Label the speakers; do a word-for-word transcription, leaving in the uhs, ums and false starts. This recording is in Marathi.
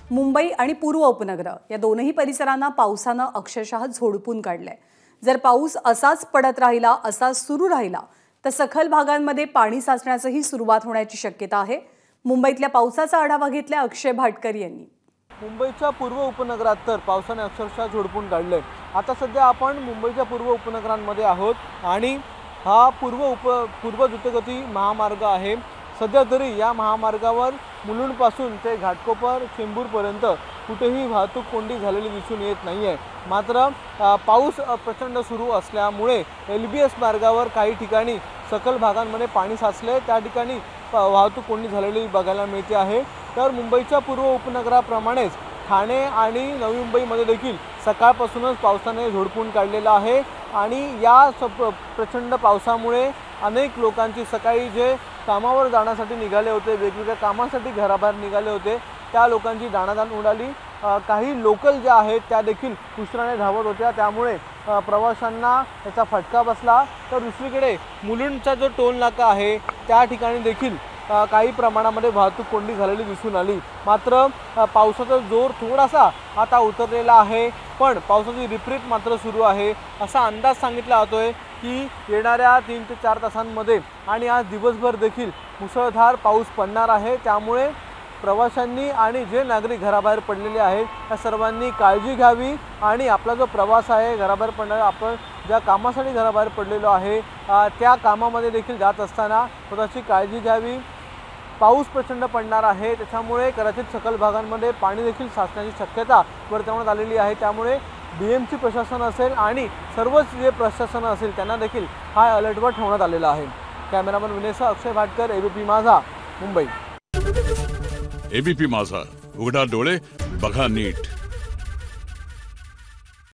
Speaker 1: मुंबई आणि पूर्व उपनगर या दोनही परिसरांना पावसानं अक्षरशः झोडपून काढलंय। जर पाऊस असाच पडत राहिला असाच सुरू राहिला तर सखल भागांमध्ये पाणी साचण्याचीही सुरुवात होण्याची शक्यता आहे। मुंबईतल्या पावसाचा आढावा घेतला अक्षय भाटकर यांनी।
Speaker 2: मुंबईच्या पूर्व उपनगरात तर पावसाने अक्षरशः झोडपून काढले। आता सध्या आपण मुंबईच्या पूर्व उपनगरांमध्ये आहोत आणि हा पूर्व उप पूर्व द्रुतगती महामार्ग आहे। सध्या तरी या महामार्गावर मुलुंडपासून ते घाटकोपर चेंबूरपर्यंत कुठेही वाहतूक कोंडी झालेली दिसून येत नाहीये। मात्र पाऊस प्रचंड सुरू असल्यामुळे एल बी एस मार्गावर काही ठिकाणी सखल भागांमध्ये पाणी साचले, त्या ठिकाणी वाहतूक कोंडी झालेली बघायला मिळते आहे। तर मुंबईच्या पूर्व उपनगराप्रमाणेच ठाणे आणि नवी मुंबईमध्ये देखील सकाळपासूनच पावसाने झोडपून काढलेला आहे आणि या प्रचंड पावसामुळे अनेक लोकांची सकाळी जे कामावर जाण्यासाठी निघाले होते, वेगवेगळ्या कामांसाठी घराबाहेर निघाले होते, त्या लोकांची दाणादाण उडाली। काही लोकल ज्या आहेत त्या देखील उशिराने धावत होत्या, त्यामुळे प्रवाशांना त्याचा फटका बसला। तर दुसरीकडे मुलुंडचा जो टोल नाका आहे त्या ठिकाणी देखील काही प्रमाणामध्ये वाहतूक कोंडी झालेली दिसून आली। मात्र पावसाचा जोर थोडासा आता उतरलेला आहे, पण पावसाची रिपरिप मात्र सुरू आहे। असा अंदाज सांगितला जातोय की येणाऱ्या तीन ते चार तासांमध्ये आणि आज दिवसभर देखील मुसळधार पाऊस पडणार आहे। त्यामुळे प्रवाशांनी आणि जे नागरिक घराबाहेर पडलेले आहेत त्या सर्वांनी काळजी घ्यावी आणि आपला जो प्रवास आहे घराबाहेर पडणारा, आपण ज्या कामासाठी घराबाहेर पडलेलो आहे त्या कामामध्ये देखील जात असताना स्वतःची काळजी घ्यावी। पाऊस प्रचंड पडणार आहे, त्याच्यामुळे कदाचित सखल भागांमध्ये पाणी देखील साचण्याची शक्यता वर्तवण्यात आलेली आहे। त्यामुळे बी एम सी प्रशासन असेल आणि सर्वच जे प्रशासन असेल त्यांना देखील हाय अलर्टवर ठेवण्यात आलेला आहे। कॅमेरामन विनेसा, अक्षय भाटकर, एबीपी माझा, मुंबई।
Speaker 3: एबीपी माझा, उघडा डोळे बघा नीट।